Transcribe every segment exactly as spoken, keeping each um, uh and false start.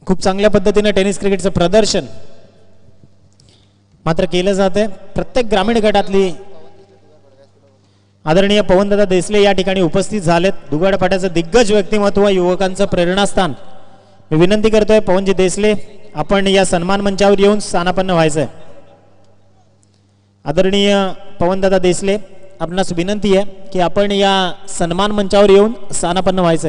खूप चांगल्या पद्धतीने टेनिस क्रिकेटचं प्रदर्शन मात्र केलं जाते। प्रत्येक ग्रामीण गटातली आदरणीय पवनदादा देसले या ठिकाणी उपस्थित झालेत। दुगाड फाट्याचं दिग्गज व्यक्तिमत्व, युवकांचं प्रेरणास्थान। मी विनंती करतोय पवनजी देसले आपण या सन्मान मंचावर येऊन स्थानापन्न व्हायचंय। आदरणीय पवनदादा देसले आपणास विनंती आहे की आपण या सन्मान मंचावर येऊन स्थानापन्न व्हायचंय।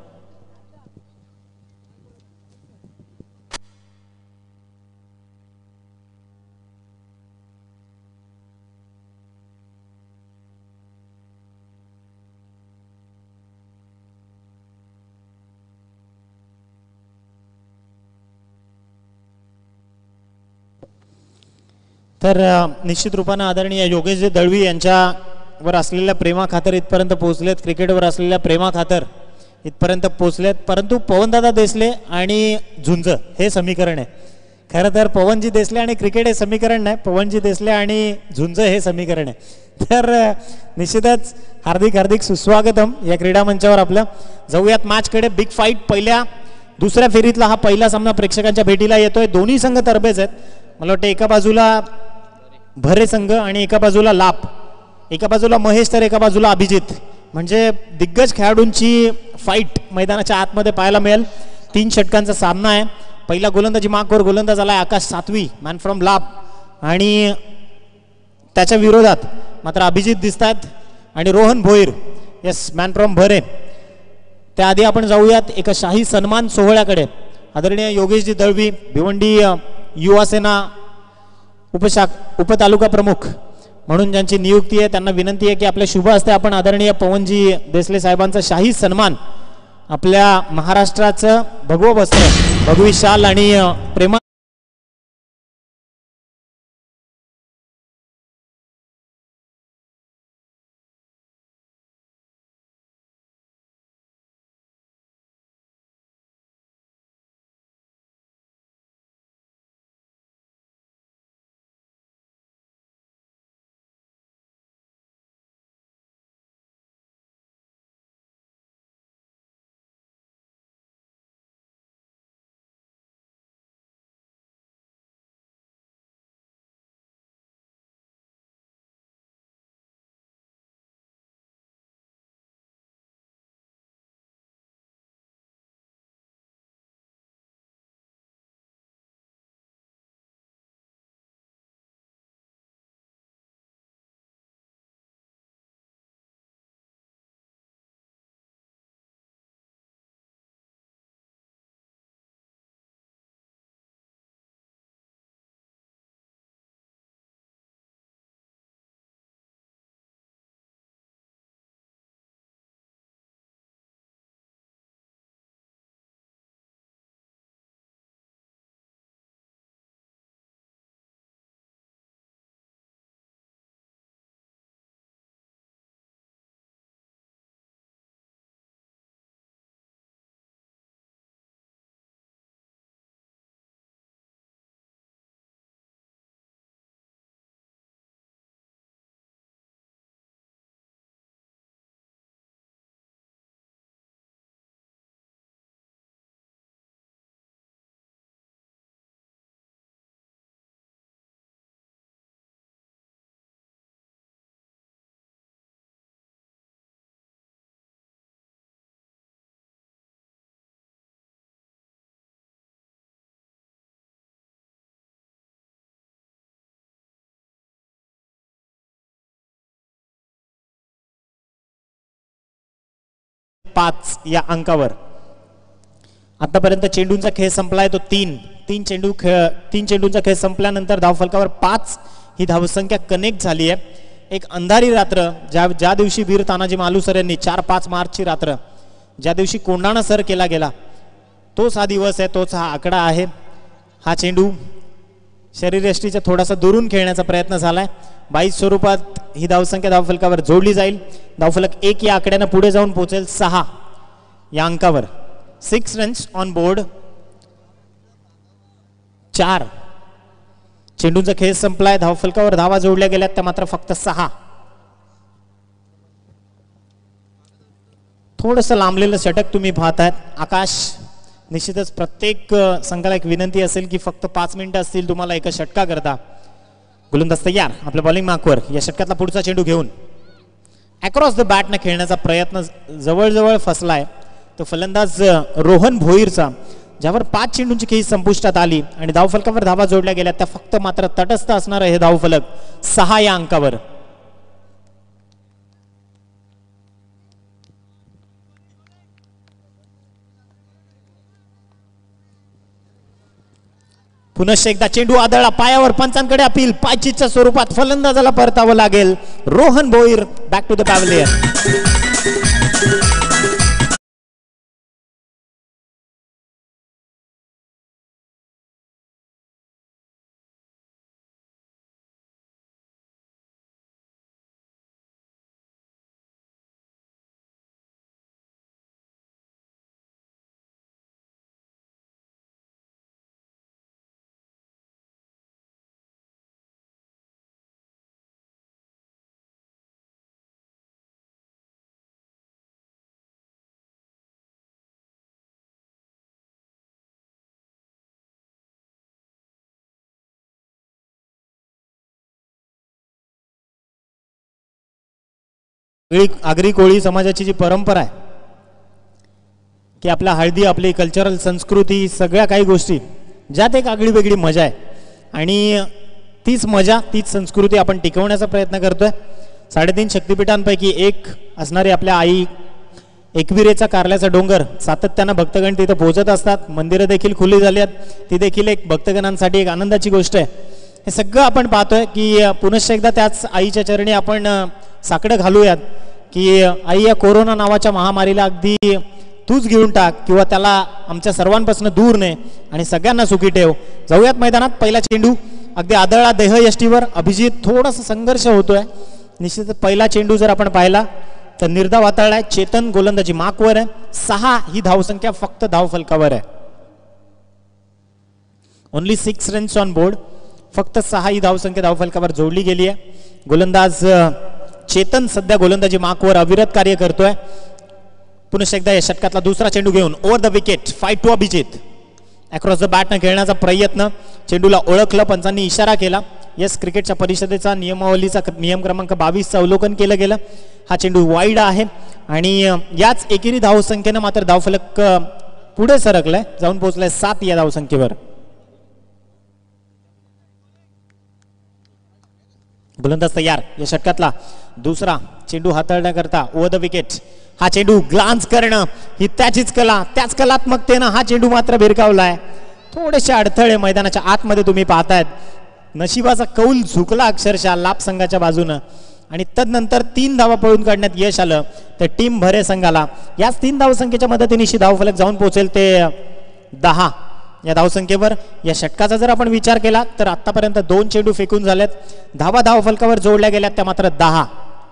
तर निश्चित रूपाने आदरणीय योगेश दळवी यांच्यावर असलेल्या प्रेमाखातर इथपर्यंत पोहोचलेत, क्रिकेटवर असलेल्या प्रेमाखातर इथपर्यंत पोहोचलेत। परंतु पवनदादा देसले आणि झुंज हे समीकरण आहे। खरं तर पवनजी देसले आणि क्रिकेट हे समीकरण नाही, पवनजी देसले आणि झुंज हे समीकरण आहे। तर निश्चितच हार्दिक हार्दिक सुस्वागतम या क्रीडा मंचावर आपलं। जाऊयात मॅचकडे। बिग फाईट पहिल्या दुसऱ्या फेरीतला हा पहिला सामना प्रेक्षकांच्या भेटीला येतोय। दोन्ही संघ तरबेज आहेत। मला वाटतं एका बाजूला भरे संघ आणि एका बाजूला लाप, एका बाजूला महेश तर एका बाजूला अभिजित, म्हणजे दिग्गज खेळाडूंची फाईट मैदानाच्या आतमध्ये पाहायला मिळेल। तीन षटकांचा सामना आहे। पहिला गोलंदाजी मागवर गोलंदाज आलाय आकाश सातवी, मॅन फ्रॉम लाप, आणि त्याच्या विरोधात मात्र अभिजित दिसतात आणि Rohan Bhoir, yes man from Bhare. त्याआधी आपण जाऊयात एका शाही सन्मान सोहळ्याकडे। आदरणीय योगेशजी दळवी भिवंडी युवा सेना उपशाख उपतालुका प्रमुख म्हणून ज्यांची नियुक्ती आहे त्यांना विनंती आहे की आपल्या शुभ हस्ते आपण आदरणीय पवनजी देसले साहेबांचा शाही सन्मान, आपल्या महाराष्ट्राचं भगवं वस्त्र, भगवी शाल आणि प्रेमा पाच या अंकावर। आतापर्यंत चेंडूंचा खेळ संपलाय तो तीन तीन चेंडू खेळ तीन चेंडूंचा खेळ संपल्यानंतर धावफलकावर पाच ही धावसंख्या कनेक्ट झाली आहे। एक अंधारी रात्र, ज्या ज्या दिवशी वीर तानाजी मालुसर यांनी चार पाच मार्चची रात्र, ज्या दिवशी कोंढाणा सर केला गेला, तोच हा दिवस आहे, तोच हा आकडा आहे। हा चेंडू शरीरयष्टीच्या थोडासा दुरून खेळण्याचा प्रयत्न झालाय। बाईस स्वरूपात ही धावसंख्या धावफलकावर जोडली जाईल। धावफलक एक या आकड्याने पुढे जाऊन पोहोचेल सहा या अंकावर। Six runs on board. चार चेंडूंचा खेळ संपलाय, धावफलकावर धावा जोडल्या गेल्यात त्या मात्र फक्त सहा। थोडंसं लांबलेलं षटक तुम्ही पाहतायत। आकाश निश्चितच प्रत्येक अ, संघाला एक विनंती असेल की फक्त पाच मिनिटं असतील तुम्हाला एका षटका करता. गोलंदाज तयार आपल्या बॉलिंग मार्कवर. या षटकातला पुढचा चेंडू घेऊन अक्रॉस द बॅटने खेळण्याचा प्रयत्न जवळजवळ फसलाय. तो फलंदाज अ, रोहन भोईरचा, ज्यावर पाच चेंडूंची खेळी संपुष्टात आली आणि धावफलकावर धावा जोडल्या गेल्या त्या फक्त मात्र तटस्थ असणारं हे धावफलक सहा या अंकावर. पुनश्च एकदा चेंडू आदळला पायावर. पंचांकडे अपील. पायचीच्या स्वरूपात फलंदाजाला परतावं लागेल. Rohan Bhoir back to the pavilion. Agri Koli समाजाची जी परंपरा आहे की आपल्या हळदी, आपली कल्चरल संस्कृती, सगळ्या काही गोष्टी ज्यात एक आगळी वेगळी मजा आहे आणि तीच मजा, तीच संस्कृती आपण टिकवण्याचा प्रयत्न करतोय. साडेतीन शक्तिपीठांपैकी एक असणारी आपल्या आई एकविरेचा कारल्याचा डोंगर, सातत्यानं भक्तगण तिथं पोहोचत असतात. मंदिरं देखील खुली झाली आहेत. ती देखील एक भक्तगणांसाठी एक आनंदाची गोष्ट आहे. हे सगळं आपण पाहतोय की पुनश्च एकदा त्याच आईच्या चरणी आपण साकडं घालूयात की आई, या कोरोना नावाच्या महामारीला अगदी तूच घेऊन टाक किंवा त्याला आमच्या सर्वांपासून दूर ने आणि सगळ्यांना सुखी ठेव. जाऊयात मैदानात. पहिला चेंडू अगदी आदळला देहयष्टीवर. अभिजित थोडासा संघर्ष होतोय. निश्चितच पहिला चेंडू जर आपण पाहिला तर निर्धाव हाताळलाय. चेतन गोलंदाजी मार्कवर आहे. सहा ही धावसंख्या फक्त धावफलकावर आहे. Only six runs on board. फक्त सहा ही धावसंख्या धावफलकावर जोडली गेली आहे. गोलंदाज चेतन सध्या गोलंदाजी मार्कवर अविरत कार्य करतोय. पुन्हा एकदा या षटकातला दुसरा चेंडू घेऊन over the wicket. Fight to Abhijit. Across the बॅटनं खेळण्याचा प्रयत्न. चेंडूला ओळखलं, पंचांनी इशारा केला. येस, क्रिकेटच्या परिषदेचा नियमावलीचा नियम क्रमांक बावीसचं अवलोकन केलं गेलं. हा चेंडू वाईड आहे आणि याच एकेरी धावसंख्येनं मात्र धावफलक पुढे सरकलाय, जाऊन पोहोचलाय सात या धावसंख्येवर. गोलंदाज तयार. या षटकातला दुसरा चेंडू हाताळण्याकरता ओव्हर द विकेट. हा चेंडू ग्लान्स करणं ही त्याचीच कला, त्याच कलात्मकतेनं हा चेंडू मात्र भिरकावलाय. थोडेसे अडथळे मैदानाच्या आतमध्ये तुम्ही पाहतायत. नशिबाचा कौल झुकला अक्षरशः लाभ संघाच्या बाजूनं आणि तदनंतर तीन धावा पळून काढण्यात यश आलं तर टीम भरे संघाला. याच तीन धावसंख्येच्या मदतीने धावफलक जाऊन पोहोचेल ते दहा या धावसंख्येवर. या षटकाचा जर आपण विचार केला तर आतापर्यंत दोन चेंडू फेकून झालेत. धावा धावफलकावर जोडल्या गेल्यात त्या मात्र दहा.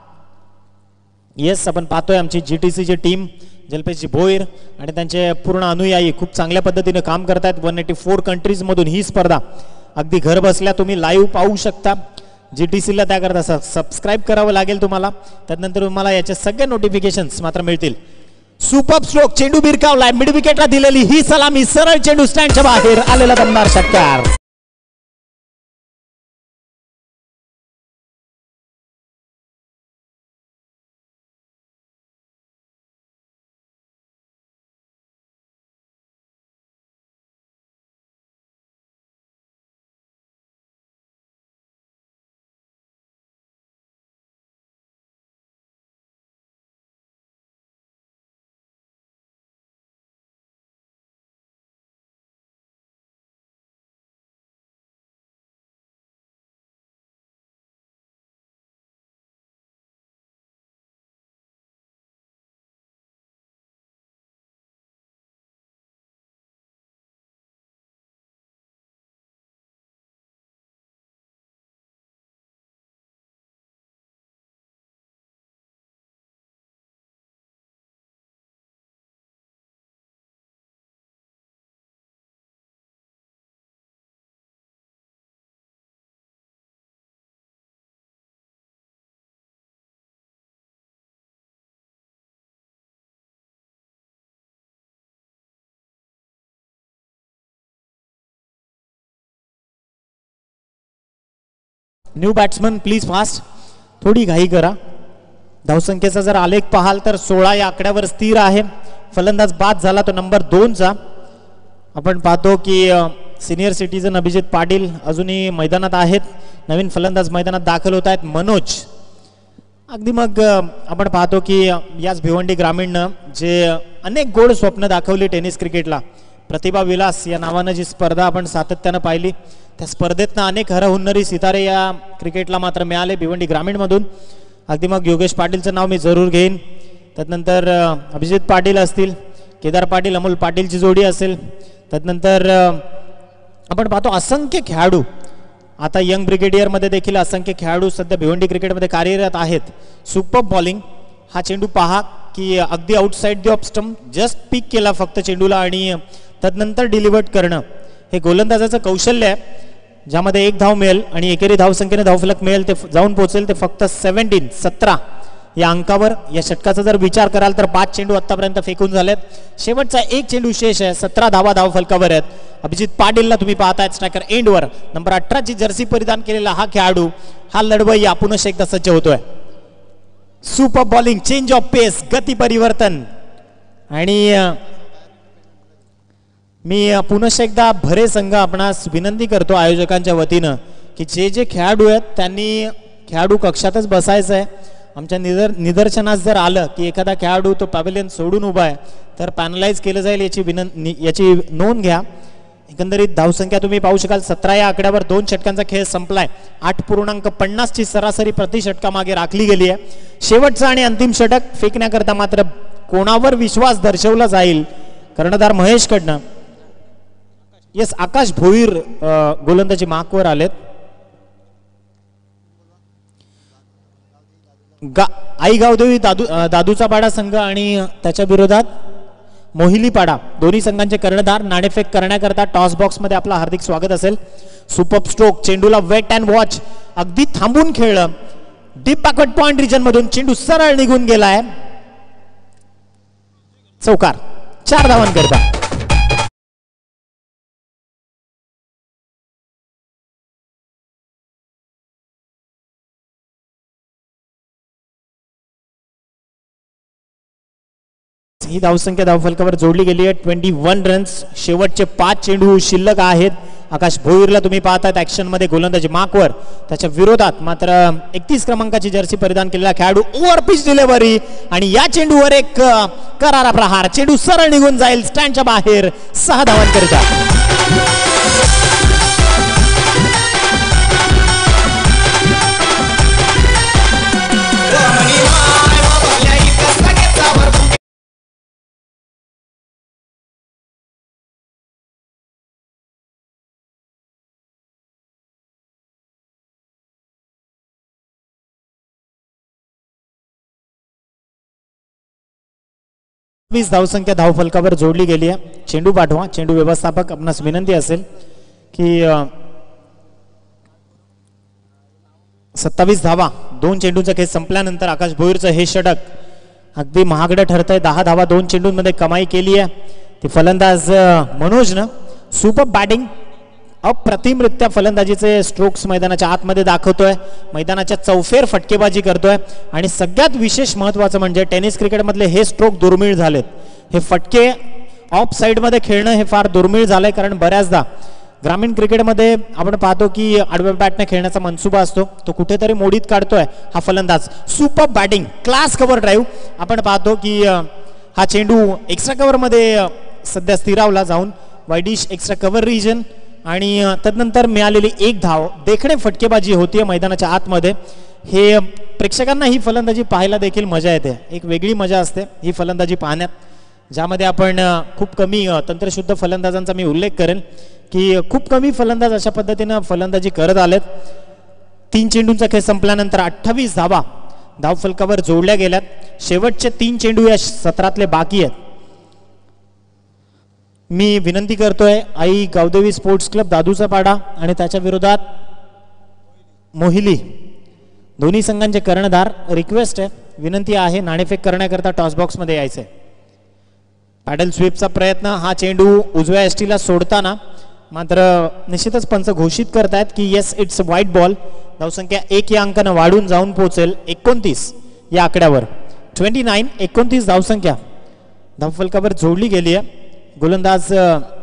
येस, आपण पाहतोय आमची जीटीसीची टीम, जलपेशजी भोईर आणि त्यांचे पूर्ण अनुयायी खूप चांगल्या पद्धतीने काम करतायत. वन एटी फोर कंट्रीज मधून ही स्पर्धा अगदी घर बसल्या तुम्ही लाईव्ह पाहू शकता. जीटीसीला त्याकरता सबस्क्राईब करावं लागेल तुम्हाला. त्यानंतर तुम्हाला याचे सगळे नोटिफिकेशन्स मात्र मिळतील. Super stroke. चेंडू भिरकावलाय. मिड विकेटला दिलेली ही सलामी. सरळ चेंडू स्टँडच्या बाहेर आलेला दमदार षटकार. न्यू बॅट्समन प्लीज फास्ट, थोडी घाई करा. धावसंख्येचा जर आलेख पाहाल तर सोळा या आकड्यावर स्थिर आहे. फलंदाज बाद झाला तो नंबर दोनचा. आपण पाहतो की सिनियर सिटीजन अभिजित पाटील अजूनही मैदानात आहेत. नवीन फलंदाज मैदानात दाखल होत आहेत मनोज. अगदी मग आपण पाहतो की याच भिवंडी ग्रामीणनं जे अनेक गोड स्वप्न दाखवली टेनिस क्रिकेटला, प्रतिभा विलास या नावानं जी स्पर्धा आपण सातत्यानं पाहिली, त्या स्पर्धेतनं अनेक हरहुन्नरी सितारे या क्रिकेटला मात्र मिळाले भिवंडी ग्रामीणमधून. अगदी मग योगेश पाटीलचं नाव मी जरूर घेईन. त्यानंतर अभिजित पाटील असतील, केदार पाटील अमोल पाटीलची जोडी असेल. त्यानंतर आपण पाहतो असंख्य खेळाडू आता यंग ब्रिगेडियरमध्ये देखील असंख्य खेळाडू सध्या भिवंडी क्रिकेटमध्ये कार्यरत आहेत. सुपर बॉलिंग, हा चेंडू पहा की अगदी outside the off stump just pick केला फक्त चेंडूला आणि तदनंतर डिलिव्हर्ड करणं हे गोलंदाजाचं कौशल्य आहे, ज्यामध्ये एक धाव मिळेल आणि एकेरी धावसंख्येने धावफलक मिळेल ते जाऊन पोहोचेल ते फक्त सेव्हन्टीन सतरा या अंकावर. या षटकाचा जर विचार कराल तर पाच चेंडू आतापर्यंत फेकून झालेत. शेवटचा एक चेंडू शेष आहे. सतरा धावा धावफलकावर आहेत. अभिजित पाटीलला तुम्ही पाहतायत स्ट्रायकर एंडवर नंबर अठराची जर्सी परिधान केलेला हा खेळाडू हा लढवय्या पुन्हा एकदा सज्ज होतोय. Super bowling, change of pace, गती परिवर्तन. आणि मी पुन्हा एकदा भरे संघ आपणास विनंती करतो आयोजकांच्या वतीनं की जे जे खेळाडू आहेत त्यांनी खेळाडू कक्षातच बसायचं आहे. आमच्या निदर निदर्शनास जर आलं की एखादा खेळाडू तो पॅव्हिलियन सोडून उभा आहे तर पॅनलाइज केलं जाईल, याची विनंती याची नोंद घ्या. एकंदरीत धावसंख्या तुम्ही पाहू शकाल सतरा या आकड्यावर दोन षटकांचा खेळ संपलाय. आठ पूर्णांक पन्नास ची सरासरी प्रति षटका मागे राखली गेली आहे. शेवटचा आणि अंतिम षटक फेकण्याकरता मात्र कोणावर विश्वास दर्शवला जाईल? कर्णधार महेश कडनं येस आकाश भोईर गोलंदाजी मार्कवर आलेत. गा आई गावदेवी दादू दादूचा पाडा संघ आणि त्याच्या विरोधात मोहिली पाडा दोन्ही संघांचे कर्णधार नाणेफेक करण्याकरता टॉस बॉक्स मध्ये आपलं हार्दिक स्वागत असेल. सुपर स्ट्रोक, चेंडूला वेट अँड वॉच, अगदी थांबून खेळलं. डीप बॅकवर्ड पॉइंट रिजन मधून चेंडू सरळ निघून गेलाय. चौकार, चार धावांकरता. ही धावसंख्या धावफलकावर जोडली गेली आहे. Twenty one runs. शेवटचे पाच चेंडू शिल्लक आहेत. आकाश भोईरला तुम्ही पाहतात ऍक्शन मध्ये गोलंदाजी मार्कवर. त्याच्या विरोधात मात्र एकतीस क्रमांकाची जर्सी परिधान केलेला खेळाडू ओव्हर पिच डिलिव्हरी आणि या चेंडूवर एक करारा प्रहार. चेंडू सरळ निघून जाईल स्टँडच्या बाहेर. सहा धावांकरिता. वीस धावसंख्या धावफलकावर जोडली गेली आहे. चेंडू पाठवा. चेंडू व्यवस्थापक आपणास विनंती असेल की सत्तावीस धावा दोन चेंडूंचा खेळ संपल्यानंतर आकाश भोईरचं हे षटक अगदी महागडं ठरतंय. दहा धावा दोन चेंडूंमध्ये कमाई केली आहे. ती फलंदाज मनोजनं सुपर बॅटिंग, अप्रतिमरित्या फलंदाजीचे स्ट्रोक्स मैदानाच्या आतमध्ये दाखवतोय. मैदानाच्या चौफेर फटकेबाजी करतोय आणि सगळ्यात विशेष महत्वाचं म्हणजे टेनिस क्रिकेटमधले हे स्ट्रोक दुर्मिळ झालेत. हे फटके ऑफ साईडमध्ये खेळणं हे फार दुर्मिळ झालंय, कारण बऱ्याचदा ग्रामीण क्रिकेटमध्ये आपण पाहतो की आडव्या बॅटने खेळण्याचा मनसुबा असतो, तो कुठेतरी मोडीत काढतोय हा फलंदाज. Super batting, class cover drive. आपण पाहतो की हा चेंडू एक्स्ट्रा कव्हरमध्ये सध्या स्थिरावला जाऊन वाईडिश एक्स्ट्रा कव्हर रिजन आणि तदनंतर मिळालेली एक धाव देखणे फटकेबाजी होतीये मैदानाच्या आतमध्ये. हे प्रेक्षकांना ही फलंदाजी पाहायला देखील मजा येते. एक वेगळी मजा असते ही फलंदाजी पाहण्यात, ज्यामध्ये आपण खूप कमी तंत्रशुद्ध फलंदाजांचा मी उल्लेख करेन की खूप कमी फलंदाज अशा पद्धतीनं फलंदाजी करत आलेत. तीन चेंडूंचा खेळ संपल्यानंतर अठ्ठावीस धावा धावफलकावर जोडल्या गेल्यात. शेवटचे तीन चेंडू या सत्रातले बाकी आहेत. मी विनंती करतोय आई गावदेवी स्पोर्ट्स क्लब दादूचा पाडा आणि त्याच्या विरोधात मोहिली दोन्ही संघांचे कर्णधार, रिक्वेस्ट आहे, विनंती आहे नाणेफेक करण्याकरता टॉस बॉक्स मध्ये यायचंय. पॅडल स्वीपचा प्रयत्न. हा चेंडू उजव्या एसटीला सोडताना मात्र निश्चितच पंच घोषित करतायत की येस इट्स व्हाईट बॉल. धावसंख्या एक या अंकानं वाढून जाऊन पोहोचेल एकोणतीस या आकड्यावर. ट्वेंटी नाईन एकोणतीस धावसंख्या धावफलकावर जोडली गेली आहे. गोलंदाज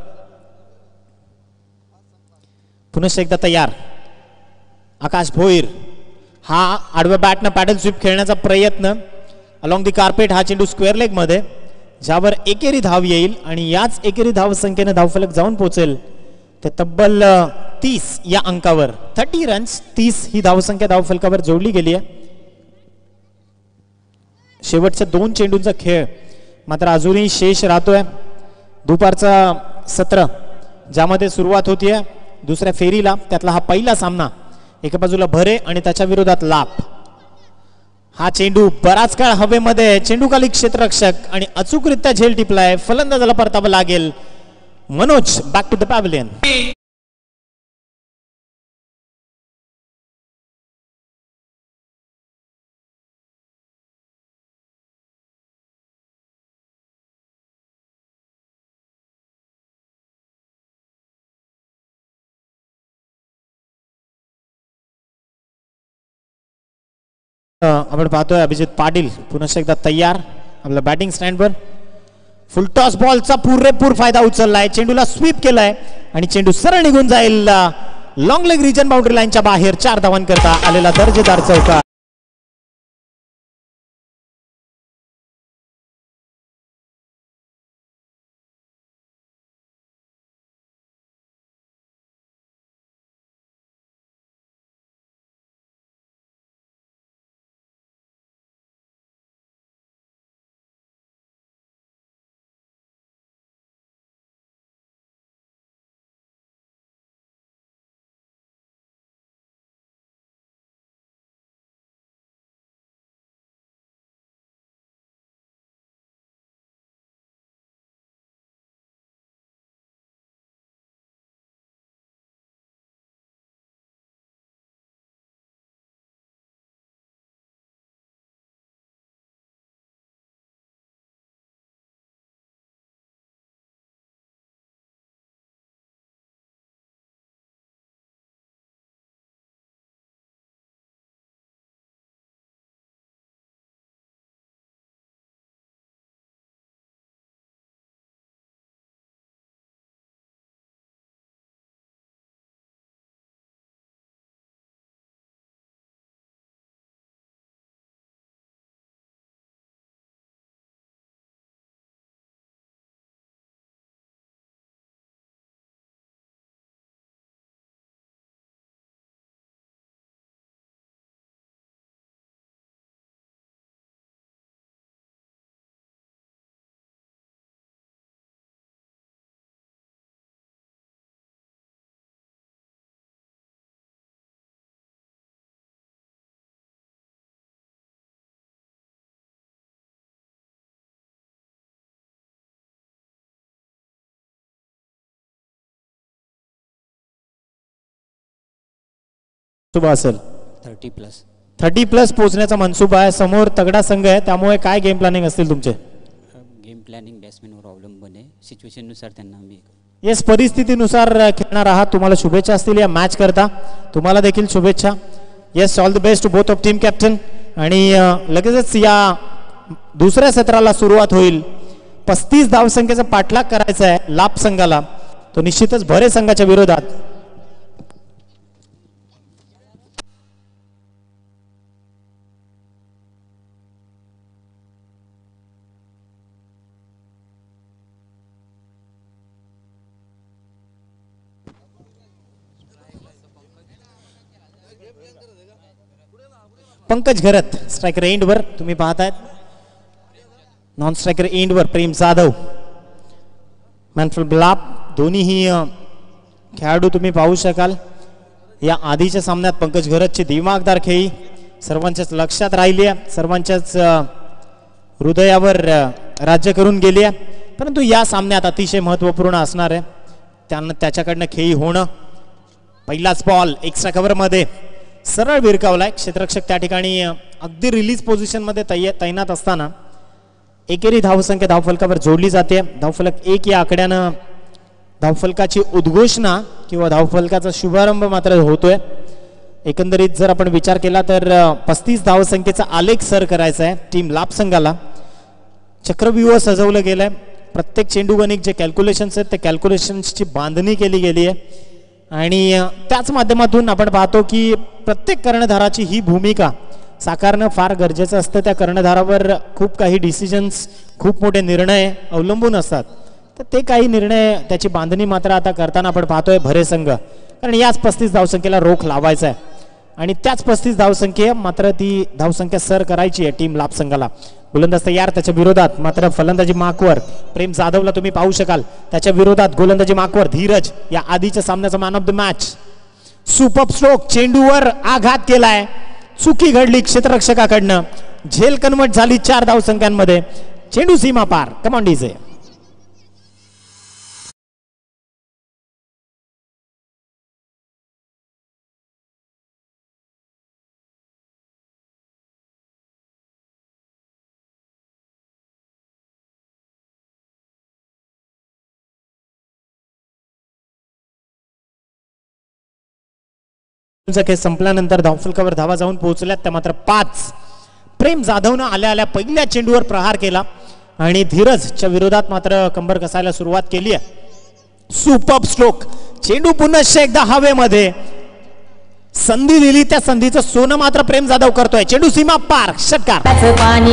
पुनश्च एकदा तयार. आकाश भोईर हा आडव्या बॅटनं पॅडल स्वीप खेळण्याचा प्रयत्न अलॉंग दी कार्पेट. हा चेंडू स्क्वेअर लेग मध्ये ज्यावर एकेरी धाव येईल आणि याच एकेरी धाव संख्येने धावफलक जाऊन पोहोचेल ते तब्बल तीस या अंकावर. थर्टी रन्स तीस ही धावसंख्या धावफलकावर जोडली गेली आहे. शेवटच्या दोन चेंडूंचा खेळ मात्र अजूनही शेष राहतोय. दुपारचा सत्र ज्यामध्ये सुरुवात होतीये दुसऱ्या फेरीला, त्यातला हा पहिला सामना. एका बाजूला भरे आणि त्याच्या विरोधात लाप. हा चेंडू बराच काळ हवेमध्ये, चेंडू खाली क्षेत्ररक्षक आणि अचूकरित्या झेल टिपलाय. फलंदाजाला परतावं लागेल. Manoj back to the pavilion. आपण पाहतोय अभिजित पाटील पुन्हा एकदा तयार आपल्या बॅटिंग स्टँडवर. फुल टॉस बॉलचा पुरेपूर फायदा उचललाय. चेंडूला स्वीप केलाय आणि चेंडू सरळ निघून जाईल लॉंग लेग रिजन बाउंड्री लाईनच्या बाहेर. चार धावांकरता आलेला दर्जेदार चौकार. मनसुबा असेल थर्टी प्लस थर्टी प्लस पोहोचण्याचा मनसुबा आहे. समोर तगडा संघ आहे, त्यामुळे काय गेम प्लॅनिंग असतील तुमचे? गेम प्लॅनिंग बॅट्समॅनवर अवलंबून आहे. सिच्युएशननुसार त्यांना आम्ही येस परिस्थितीनुसार खेळणार आहात. तुम्हाला शुभेच्छा असतील या मॅच करता. तुम्हाला देखील शुभेच्छा. Yes all the best to both of team captain. आणि लगेचच या दुसऱ्या सत्राला सुरुवात होईल. पस्तीस धावसंख्येचा पाठलाग करायचा आहे लाप संघाला, तो निश्चितच भरे संघाच्या विरोधात. पंकज घरत स्ट्रायकर एंडवर तुम्ही पाहतायत. नॉन स्ट्रायकर एंडवर प्रेम जाधव, मॅनफ्रेल ब्लाप दोन्हीही खेळाडू तुम्ही पाहू शकाल. या आधीच्या सामन्यात पंकज घरतची दिमागदार खेळी सर्वांच्याच लक्षात राहिली आहे, सर्वांच्याच हृदयावर राज्य करून गेली आहे. परंतु या सामन्यात अतिशय महत्त्वपूर्ण असणार आहे त्यांना त्याच्याकडनं खेळी होणं. पहिलाच बॉल एक्स्ट्रा कव्हरमध्ये सरळ विरकावलाय. क्षेत्ररक्षक त्या ठिकाणी अगदी रिलीज पोझिशनमध्ये तै तैनात असताना एकेरी धावसंख्या धावफलकावर जोडली जाते. धावफलक एक या आकड्यानं धावफलकाची उद्घोषणा किंवा धावफलकाचा शुभारंभ मात्र होतोय. एकंदरीत जर आपण विचार केला तर पस्तीस धावसंख्येचा आलेख सर करायचा आहे टीम लाभ संघाला. चक्रव्यूह सजवलं गेलंय. प्रत्येक चेंडू गणिक जे कॅल्क्युलेशन्स आहेत ते कॅल्क्युलेशन्सची बांधणी केली गेली आहे आणि त्याच माध्यमातून आपण पाहतो की प्रत्येक कर्णधाराची ही भूमिका साकारणं फार गरजेचं असतं. त्या कर्णधारावर खूप काही डिसिजन्स, खूप मोठे निर्णय अवलंबून असतात. तर ते काही निर्णय त्याची बांधणी मात्र आता करताना आपण पाहतोय भरे संघ, कारण याच पस्तीस धावसंख्येला रोख लावायचा आहे आणि त्याच पस्तीस धावसंख्ये मात्र ती धावसंख्या सर करायची आहे टीम लाभ संघाला. गोलंदाज तयार. त्याच्या विरोधात मात्र फलंदाजी माकवर प्रेम जाधवला तुम्ही पाहू शकाल. त्याच्या विरोधात गोलंदाजी माकवर धीरज, या आधीच्या सामन्याचा man of the match. Super stroke, चेंडूवर आघात केलाय, चुकी घडली क्षेत्ररक्षकाकडनं, झेल कन्वर्ट झाली चार धावसंख्यांमध्ये. चेंडू सीमा पार. Come on DJ. खेळ संपल्यानंतर धावफलकावर धावा जाऊन पोहोचल्यात त्या मात्र पाच. प्रेम जाधवनं आल्या आल्या पहिल्या चेंडूवर प्रहार केला आणि धीरजच्या विरोधात मात्र कंबर कसायला सुरुवात केली आहे. सुपर स्ट्रोक, चेंडू पुन्हा एकदा हवेमध्ये. संधी दिली, त्या संधीचं सोनं मात्र प्रेम जाधव करतोय. चेंडू सीमा पार. षटकार.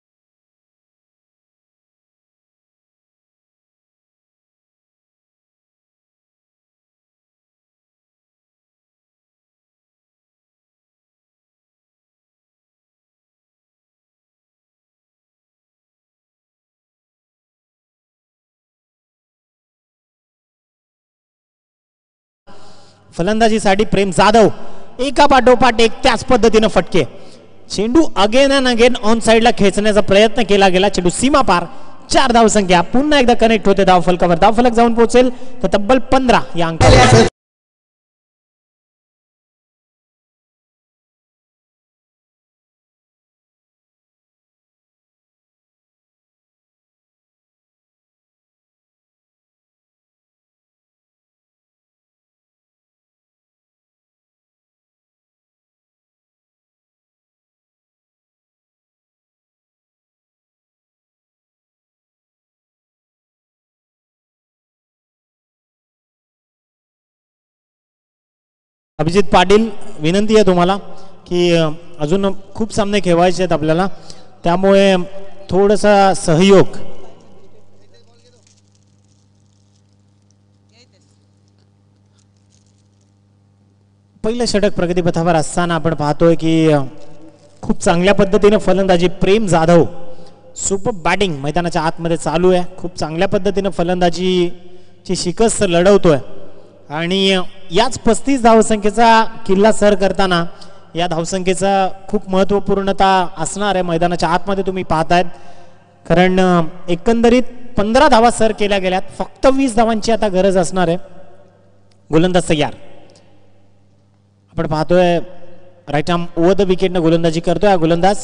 फलंदाजीसाठी प्रेम जाधव एका पाठोपाठ एक त्याच पद्धतीने फटके. चेंडू अगेन अँड अगेन ऑन साइडला खेचण्याचा प्रयत्न केला गेला. चेंडू सीमा पार. चार धावसंख्या पुन्हा एकदा कनेक्ट होते धावफलकावर. धावफलक जाऊन पोहोचेल तर तब्बल पंधरा या अंकावर. अभिजित पाटील, विनंती आहे तुम्हाला की अजून खूप सामने खेळवायचे आहेत आपल्याला, त्यामुळे थोडासा सहयोग. पहिलं षटक प्रगतीपथावर असताना आपण पाहतोय की खूप चांगल्या पद्धतीने फलंदाजी प्रेम जाधव, सुपर बॅटिंग मैदानाच्या आतमध्ये चालू आहे. खूप चांगल्या पद्धतीने फलंदाजीची शिकस्त लढवतोय आणि याच पस्तीस धावसंख्येचा किल्ला सर करताना या धावसंख्येचा खूप महत्त्वपूर्णता असणार आहे मैदानाच्या आतमध्ये तुम्ही पाहतायत. कारण एकंदरीत पंधरा धावा सर केल्या गेल्यात, फक्त वीस धावांची आता गरज असणार आहे. गोलंदाज तयार. आपण पाहतोय राईट आर्म ओव्हर द विकेटनं गोलंदाजी करतोय गोलंदाज.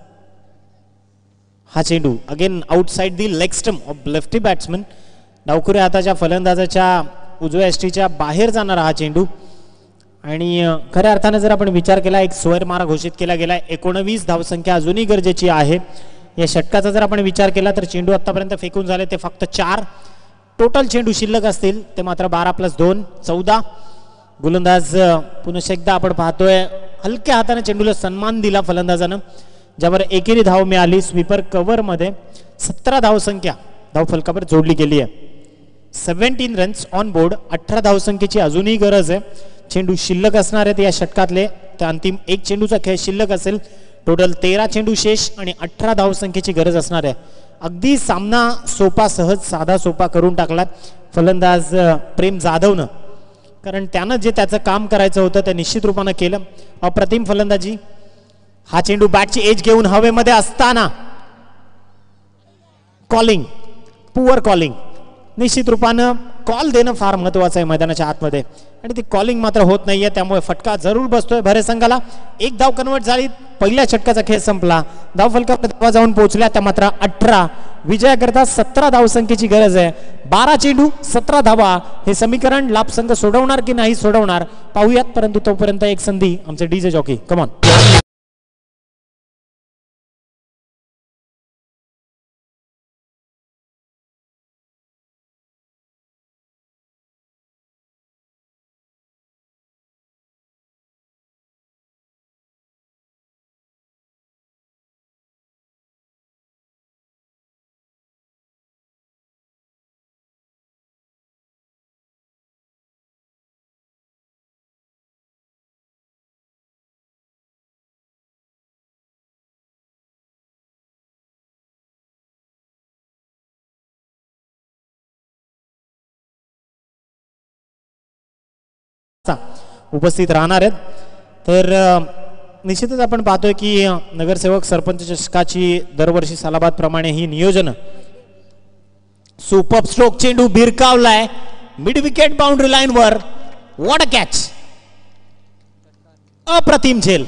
हा चेंडू again outside the leg stump off lefty batsman. डावखुरे हाताच्या फलंदाजाच्या उजव्या एसटीच्या बाहेर जाणारा हा चेंडू आणि खऱ्या अर्थाने जर आपण विचार केला एक स्वर मारा घोषित केला गेला. एकोणवीस धावसंख्या अजूनही गरजेची आहे. या षटकाचा जर आपण विचार केला तर चेंडू आतापर्यंत फेकून झाले ते फक्त चार. टोटल चेंडू शिल्लक असतील ते मात्र बारा प्लस दोन चौदा. गोलंदाज पुन्हा एकदा आपण पाहतोय हलक्या हाताने चेंडूला सन्मान दिला फलंदाजानं, ज्यावर एकेरी धाव मिळाली. स्वीपर कव्हर मध्ये सतरा धावसंख्या धावफलकावर जोडली गेली आहे. Seventeen runs on board. अठरा धावसंख्येची अजूनही गरज आहे. चेंडू शिल्लक असणार आहेत या षटकातले. त्या अंतिम एक चेंडूचा खेळ शिल्लक असेल. टोटल तेरा चेंडू शेष आणि अठरा धावसंख्येची गरज असणार आहे. अगदी सामना सोपा, सहज साधा सोपा करून टाकला फलंदाज प्रेम जाधवनं, कारण त्यानं जे त्याचं काम करायचं होतं ते निश्चित रूपानं केलं. अप्रतिम फलंदाजी. हा चेंडू बॅटची एज घेऊन हवेमध्ये असताना कॉलिंग, पुअर कॉलिंग. निश्चित रूपानं कॉल देणं फार महत्वाचं आहे मैदानाच्या आतमध्ये आणि ती कॉलिंग मात्र होत नाहीये, त्यामुळे फटका जरूर बसतोय भरे संघाला. एक धाव कन्वर्ट झाली. पहिल्या षटकाचा खेळ संपला. धावफलकावर धावा जाऊन पोहोचल्या त्या मात्र अठरा. विजयाकरता सतरा धावसंख्येची गरज आहे. बारा चेंडू सतरा धावा हे समीकरण लाभसंघ सोडवणार की नाही सोडवणार पाहूयात, परंतु तोपर्यंत एक संधी आमचे डीजे जॉकी कमॉन. उपस्थित राहणार आहेत. तर निश्चितच आपण पाहतोय की नगरसेवक सरपंच चषकाची दरवर्षी सालाबाद प्रमाणे ही नियोजन. सुपर स्ट्रोक चेंडू भिरकावलाय मिड विकेट बाउंड्री लाईन वर. व्हॉट अ कॅच, अप्रतिम झेल.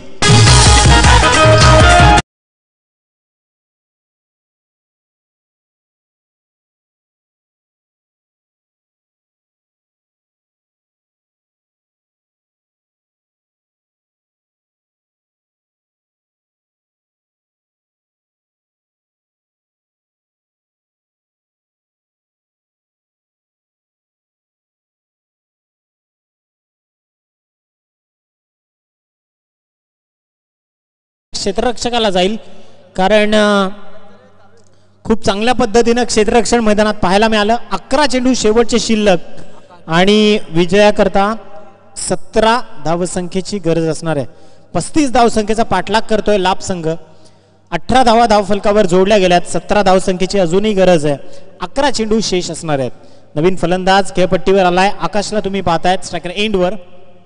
क्षेत्ररक्षकाला जाईल, कारण खूप चांगल्या पद्धतीने क्षेत्ररक्षण मैदानात पाहायला मिळालं. अकरा चेंडू शेवटचे शिल्लक आणि विजयाकरता सतरा धावसंख्येची गरज असणार आहे. पस्तीस धावसंख्येचा पाठलाग करतोय लाभ संघ. अठरा धावा धावफलकावर जोडल्या गेल्यात. सतरा धावसंख्येची अजूनही गरज आहे. अकरा चेंडू शेष असणार आहेत. नवीन फलंदाज खेळपट्टीवर आलाय. आकाशला तुम्ही पाहतायत स्ट्रायकर एंडवर.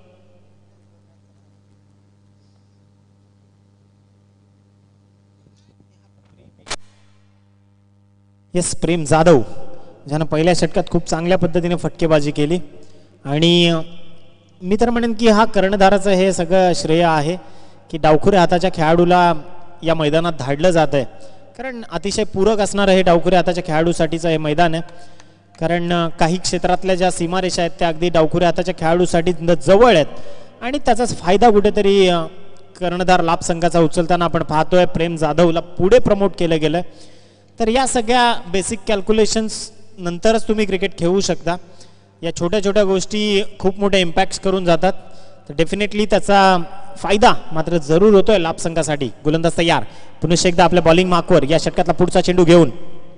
येस, प्रेम जाधव ज्यानं पहिल्या षटकात खूप चांगल्या पद्धतीने फटकेबाजी केली. आणि मी तर म्हणेन की हा कर्णधाराचं हे सगळं श्रेय आहे की डावखुरे हाताच्या खेळाडूला या मैदानात धाडलं जात आहे. कारण अतिशय पूरक असणारं हे डावखुरे हाताच्या खेळाडूसाठीचं हे मैदान आहे. कारण काही क्षेत्रातल्या ज्या सीमारेषा आहेत त्या अगदी डावखुरे हाताच्या खेळाडूसाठी जवळ आहेत आणि त्याचाच फायदा कुठेतरी कर्णधार लाभ संघाचा उचलताना आपण पाहतोय. प्रेम जाधवला पुढे प्रमोट केलं गेलं. तर या सगळ्या बेसिक कॅल्क्युलेशन्स नंतरच तुम्ही क्रिकेट खेळू शकता. या छोट्या छोट्या गोष्टी खूप मोठे इम्पॅक्ट्स करून जातात. तर डेफिनेटली त्याचा फायदा मात्र जरूर होतोय लाभ संघासाठी. गोलंदाज तयार पुन्हा एकदा आपल्या बॉलिंग मार्कवर या षटकातला पुढचा चेंडू घेऊन.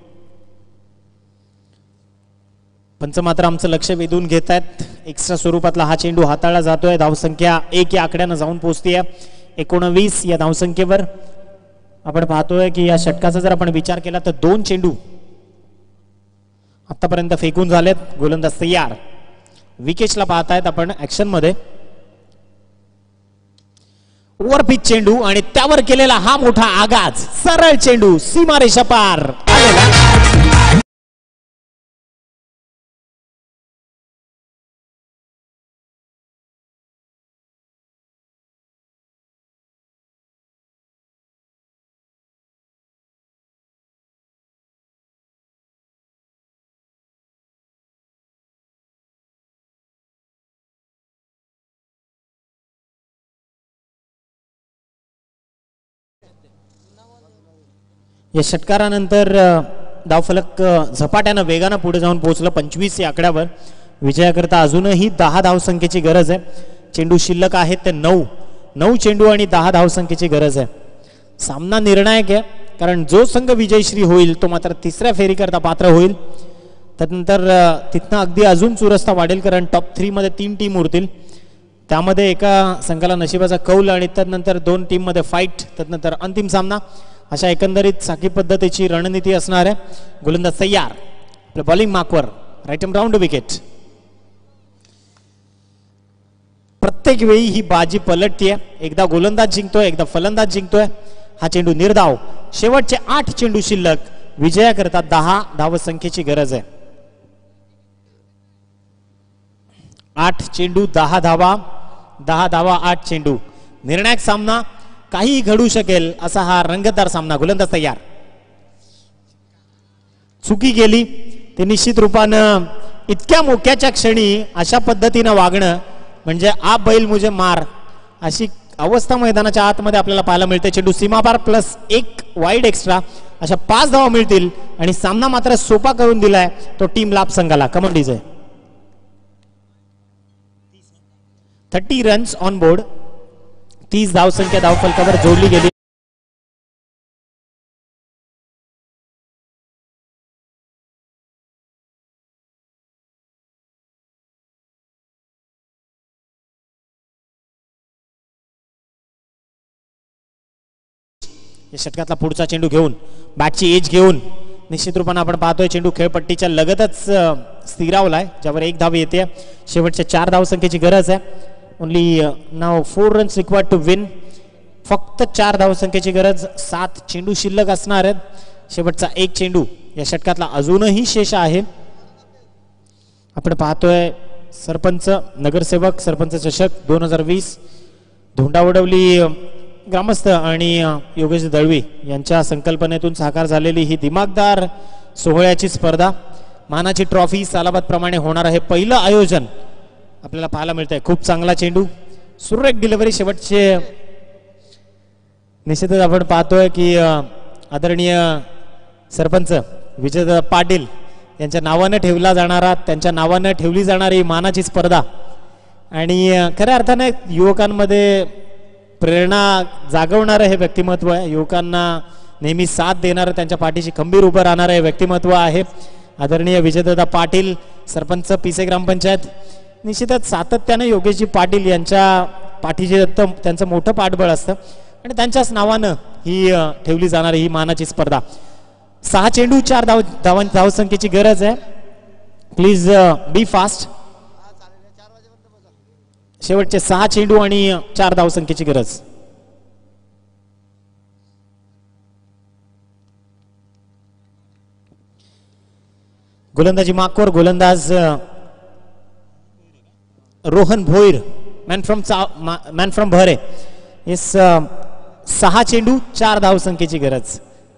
पंच मात्र आमचं लक्ष वेधून घेत आहेत. एक्स्ट्रा स्वरूपातला हा चेंडू हाताळला जातोय. धावसंख्या एक या आकड्यानं जाऊन पोहोचते एकोणवीस या धावसंख्येवर. आपण पाहतोय की या षटकाचा जर आपण विचार केला तर दोन चेंडू आतापर्यंत फेकून झालेत. गोलंदाज तयार. विकेटला पाहतायत आपण ऍक्शन मध्ये. ओव्हरपिच चेंडू आणि त्यावर केलेला हा मोठा आगाज. सरळ चेंडू सीमारेषा पार आलेला. या षटकारानंतर धावफलक झपाट्यानं वेगानं पुढे जाऊन पोहोचलं पंचवीस या आकड्यावर. विजयाकरता अजूनही दहा धावसंख्येची गरज आहे. चेंडू शिल्लक आहेत ते नऊ. नऊ चेंडू आणि दहा धावसंख्येची गरज आहे. सामना निर्णायक आहे, कारण जो संघ विजयश्री होईल तो मात्र तिसऱ्या फेरीकरता पात्र होईल. त्यानंतर तिथनं अगदी अजून चुरस्ता वाढेल, कारण टॉप थ्री मध्ये तीन टीम उरतील. त्यामध्ये एका संघाला नशिबाचा कौल आणि त्यानंतर दोन टीम मध्ये फाईट, त्यानंतर अंतिम सामना. अशा एकंदरीत साखळी पद्धतीची रणनीती असणार आहे. गोलंदाज तयार आपल्या बॉलिंग मार्कवर. Right arm round wicket. प्रत्येक वेळी ही बाजी पलटतीये. एकदा गोलंदाज जिंकतोय, एकदा फलंदाज जिंकतोय. हा चेंडू निर्धाव. शेवटचे आठ चेंडू शिल्लक. विजयाकरता दहा धावसंख्येची गरज आहे. आठ चेंडू दहा धावा. दहा धावा आठ चेंडू. निर्णायक सामना. काही घडू शकेल असा हा रंगतदार सामना. गोलंदाज तयार. चुकी केली ते निश्चित रूपानं इतक्या मोक्याच्या क्षणी अशा पद्धतीनं वागणं म्हणजे आप बैल मुझे मार अशी अवस्था मैदानाच्या आतमध्ये आपल्याला पाहायला मिळते. चेंडू सीमापार प्लस एक वाईड एक्स्ट्रा अशा पाच धावा मिळतील आणि सामना मात्र सोपा करून दिलाय तो टीम लाभ संघाला. कमांडीज आहे थर्टी रन्स ऑन बोर्ड. तीस धावसंख्या धावफलकावर जोडली गेली. या षटकातला पुढचा चेंडू घेऊन बॅटची एज घेऊन निश्चित रूपाने आपण पाहतोय चेंडू खेळपट्टीच्या लगतच स्थिरावलाय ज्यावर एक धाव येते. शेवटच्या चार धावसंख्येची गरज आहे. Only now four runs required to win. फक्त चार धावसंख्येची गरज. सात चेंडू शिल्लक असणार आहेत. शेवटचा एक चेंडू या षटकातला अजूनही शेष आहे. आपण पाहतोय सरपंच नगरसेवक सरपंच चषक दोन हजार वीस धोंडावडवली ग्रामस्थ आणि योगेश दळवी यांच्या संकल्पनेतून साकार झालेली ही दिमागदार सोहळ्याची स्पर्धा. मानाची ट्रॉफी सालाबाद प्रमाणे होणार आहे. पहिलं आयोजन आपल्याला पाहायला मिळतंय. खूप चांगला चेंडू सुरेख डिलिव्हरी. शेवटचे निश्चितच आपण पाहतोय की आदरणीय सरपंच विजय पाटील यांच्या नावानं ठेवला जाणारा त्यांच्या नावानं ठेवली जाणारी मानाची स्पर्धा आणि खऱ्या अर्थाने युवकांमध्ये प्रेरणा जागवणारं हे व्यक्तिमत्व आहे. युवकांना नेहमी साथ देणारं त्यांच्या पाठीशी खंबीर उभं राहणारं हे व्यक्तिमत्व आहे आदरणीय विजयदादा पाटील सरपंच पिसे ग्रामपंचायत. निश्चितच सातत्याने योगेशजी पाटील यांच्या पाठीशी त्यांचं मोठं पाठबळ असतं आणि त्यांच्याच नावानं ही ठेवली जाणारी ही मानाची स्पर्धा. सहा चेंडू चार धाव धाव धावसंख्येची गरज आहे. Please be fast. शेवटचे सहा चेंडू आणि चार धावसंख्येची गरज. गोलंदाजी माकवर गोलंदाज Rohan Bhoir man from man from Bhare. Yes सहा चेंडू चार धावसंख्येची गरज.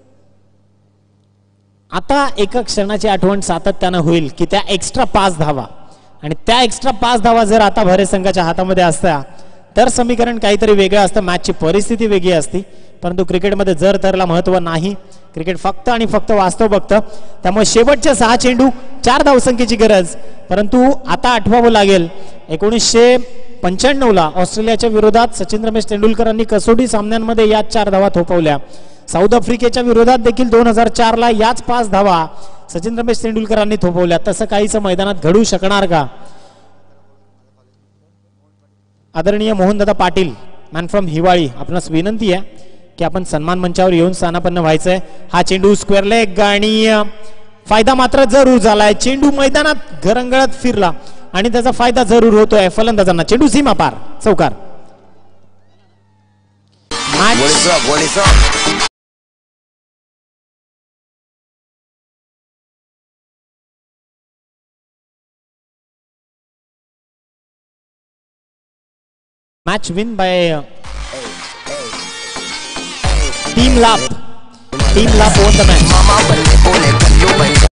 आता एका क्षणाची आठवण सातत्यानं होईल की त्या एक्स्ट्रा पाच धावा आणि त्या एक्स्ट्रा पाच धावा जर आता भरे संघाच्या हातामध्ये असत्या तर समीकरण काहीतरी वेगळं असतं. मॅचची परिस्थिती वेगळी असती. परंतु क्रिकेटमध्ये जर तरला महत्व नाही. क्रिकेट फक्त आणि फक्त वास्तव बघतं. त्यामुळे शेवटचे सहा चेंडू चार धावसंख्येची गरज. परंतु आता आठवावं लागेल एकोणीसशे पंच्याण्णव ला ऑस्ट्रेलियाच्या विरोधात सचिन रमेश तेंडुलकरांनी कसोटी सामन्यांमध्ये याच चार धावा थोपवल्या. साऊथ आफ्रिकेच्या विरोधात देखील दोन हजार चार ला याच पाच धावा सचिन रमेश तेंडुलकरांनी थोपवल्या. तसं काहीच मैदानात घडू शकणार का? आदरणीय मोहनदादा पाटील मॅन फ्रॉम हिवाळी आपणास विनंती आहे की आपण सन्मान मंचावर येऊन स्थानापन्न व्हायचंय. हा चेंडू स्क्वेअर लेग आणि फायदा मात्र जरूर झालाय. चेंडू मैदानात घरंगळत फिरला आणि त्याचा फायदा जरूर होतोय फलंदाजांना. चेंडू सीमा पार चौकार. Match win by uh, Team Lap. Team Lap won the match.